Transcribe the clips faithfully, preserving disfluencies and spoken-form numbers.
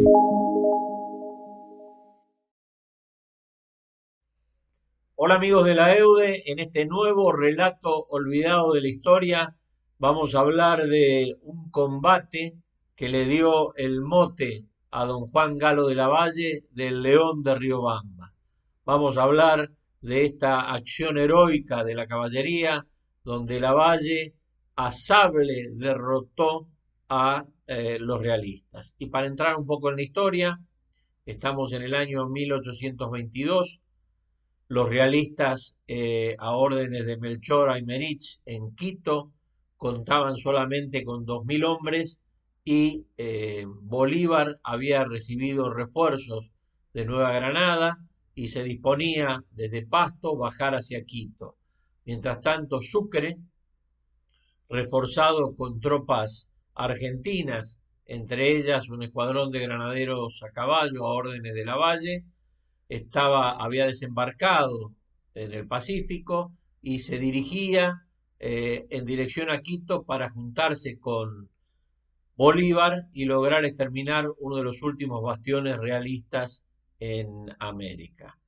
Hola amigos de la EUDE, en este nuevo relato olvidado de la historia vamos a hablar de un combate que le dio el mote a don Juan Galo de la Valle del León de Riobamba. Vamos a hablar de esta acción heroica de la caballería donde Lavalle a sable derrotó a eh, los realistas. Y para entrar un poco en la historia, estamos en el año mil ochocientos veintidós. Los realistas, eh, a órdenes de Melchor Aymerich en Quito, contaban solamente con dos mil hombres y eh, Bolívar había recibido refuerzos de Nueva Granada y se disponía desde Pasto bajar hacia Quito. Mientras tanto, Sucre, reforzado con tropas argentinas, entre ellas un escuadrón de granaderos a caballo a órdenes de Lavalle, estaba, había desembarcado en el Pacífico y se dirigía eh, en dirección a Quito para juntarse con Bolívar y lograr exterminar uno de los últimos bastiones realistas en América.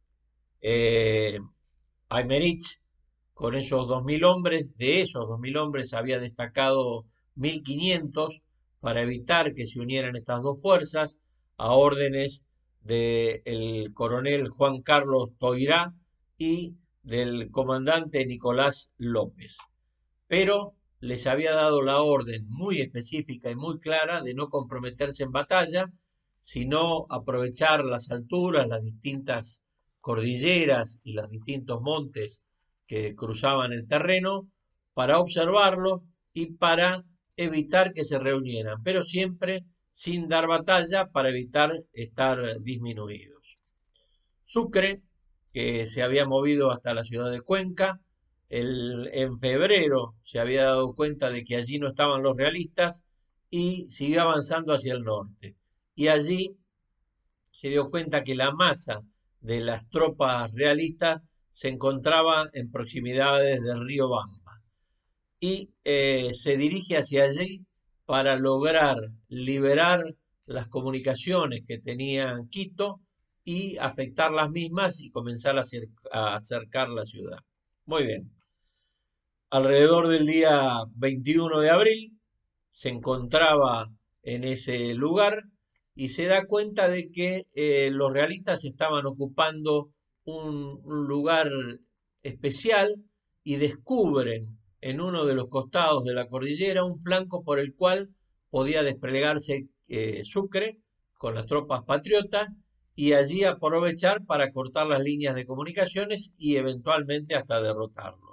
Eh, Aymerich, con esos dos mil hombres, de esos dos mil hombres había destacado mil quinientos para evitar que se unieran estas dos fuerzas a órdenes del coronel Juan Carlos Toirá y del comandante Nicolás López. Pero les había dado la orden muy específica y muy clara de no comprometerse en batalla, sino aprovechar las alturas, las distintas cordilleras y los distintos montes que cruzaban el terreno para observarlos y para evitar que se reunieran, pero siempre sin dar batalla para evitar estar disminuidos. Sucre, que se había movido hasta la ciudad de Cuenca, el, en febrero se había dado cuenta de que allí no estaban los realistas y siguió avanzando hacia el norte. Y allí se dio cuenta que la masa de las tropas realistas se encontraba en proximidades del río Bamba y eh, se dirige hacia allí para lograr liberar las comunicaciones que tenía Quito y afectar las mismas y comenzar a, acer a acercar la ciudad. Muy bien. Alrededor del día veintiuno de abril se encontraba en ese lugar y se da cuenta de que eh, los realistas estaban ocupando un, un lugar especial y descubren en uno de los costados de la cordillera un flanco por el cual podía desplegarse eh, Sucre con las tropas patriotas y allí aprovechar para cortar las líneas de comunicaciones y eventualmente hasta derrotarlo.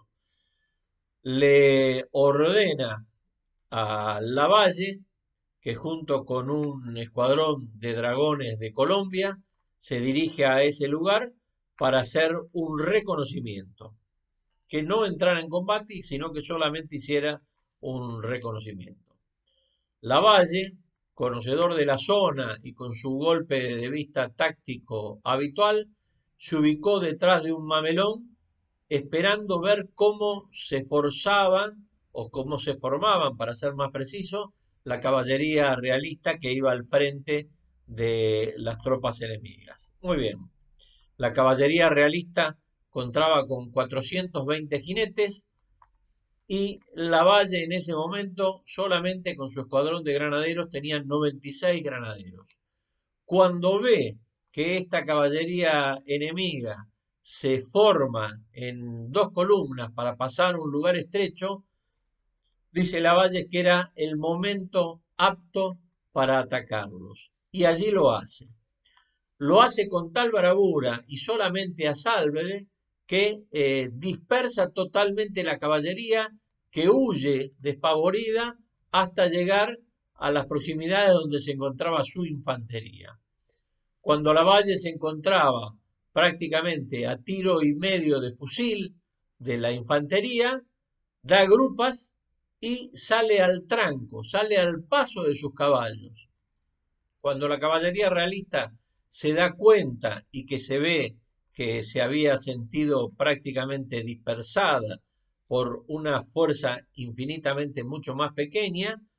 Le ordena a Lavalle que junto con un escuadrón de dragones de Colombia se dirige a ese lugar para hacer un reconocimiento, que no entrara en combate, sino que solamente hiciera un reconocimiento. Lavalle, conocedor de la zona y con su golpe de vista táctico habitual, se ubicó detrás de un mamelón esperando ver cómo se forzaban o cómo se formaban, para ser más preciso, la caballería realista que iba al frente de las tropas enemigas. Muy bien, la caballería realista contaba con cuatrocientos veinte jinetes y Lavalle en ese momento solamente con su escuadrón de granaderos tenía noventa y seis granaderos. Cuando ve que esta caballería enemiga se forma en dos columnas para pasar un lugar estrecho, dice Lavalle que era el momento apto para atacarlos. Y allí lo hace. Lo hace con tal bravura y solamente a salve que eh, dispersa totalmente la caballería, que huye despavorida hasta llegar a las proximidades donde se encontraba su infantería. Cuando Lavalle se encontraba prácticamente a tiro y medio de fusil de la infantería, da grupas y sale al tranco, sale al paso de sus caballos. Cuando la caballería realista se da cuenta y que se ve que se había sentido prácticamente dispersada por una fuerza infinitamente mucho más pequeña,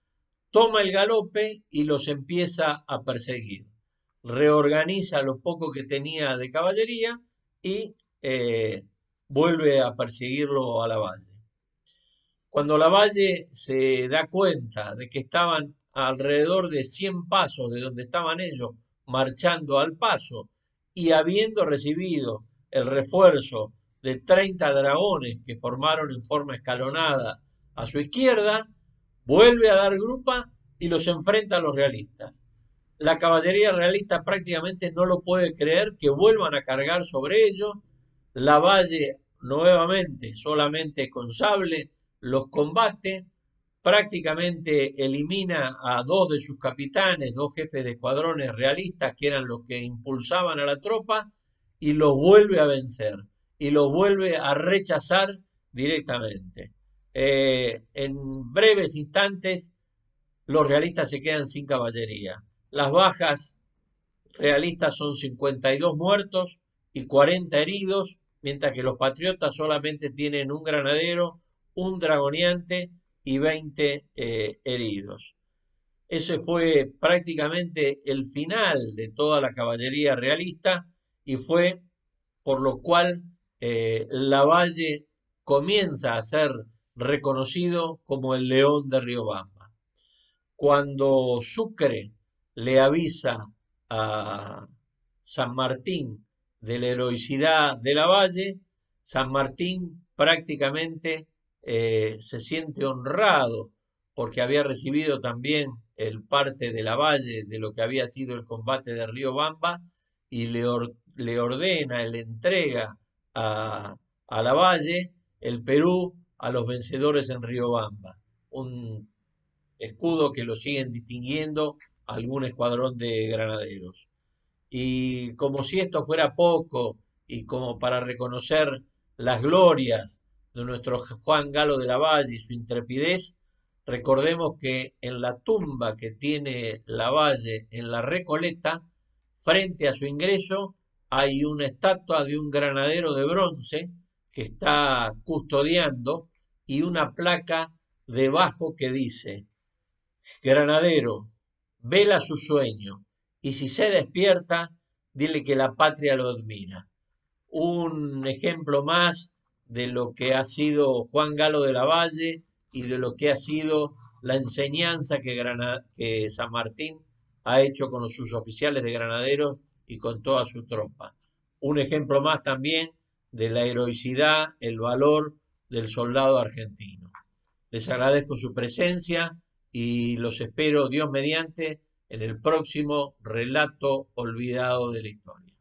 toma el galope y los empieza a perseguir. Reorganiza lo poco que tenía de caballería y eh, vuelve a perseguirlo a Lavalle. Cuando Lavalle se da cuenta de que estaban alrededor de cien pasos de donde estaban ellos, marchando al paso, y habiendo recibido el refuerzo de treinta dragones que formaron en forma escalonada a su izquierda, vuelve a dar grupa y los enfrenta a los realistas. La caballería realista prácticamente no lo puede creer que vuelvan a cargar sobre ellos. Lavalle nuevamente, solamente con sable, los combate, prácticamente elimina a dos de sus capitanes, dos jefes de escuadrones realistas que eran los que impulsaban a la tropa, y los vuelve a vencer y los vuelve a rechazar directamente. Eh, en breves instantes los realistas se quedan sin caballería. Las bajas realistas son cincuenta y dos muertos y cuarenta heridos, mientras que los patriotas solamente tienen un granadero, un dragoneante y veinte eh, heridos. Ese fue prácticamente el final de toda la caballería realista y fue por lo cual eh, Lavalle comienza a ser reconocido como el León de Riobamba. Cuando Sucre le avisa a San Martín de la heroicidad de Lavalle, San Martín prácticamente eh, se siente honrado porque había recibido también el parte de Lavalle de lo que había sido el combate de Riobamba y le, or, le ordena, le entrega a, a Lavalle el Perú a los vencedores en Riobamba, un escudo que lo siguen distinguiendo algún escuadrón de granaderos. Y como si esto fuera poco y como para reconocer las glorias de nuestro Juan Galo de Lavalle y su intrepidez, recordemos que en la tumba que tiene Lavalle en la Recoleta, frente a su ingreso, hay una estatua de un granadero de bronce que está custodiando y una placa debajo que dice: Granadero, vela su sueño, y si se despierta, dile que la patria lo admira. Un ejemplo más de lo que ha sido Juan Galo de Lavalle y de lo que ha sido la enseñanza que, Granada, que San Martín ha hecho con sus oficiales de granaderos y con toda su tropa. Un ejemplo más también de la heroicidad, el valor del soldado argentino. Les agradezco su presencia y los espero, Dios mediante, en el próximo relato olvidado de la historia.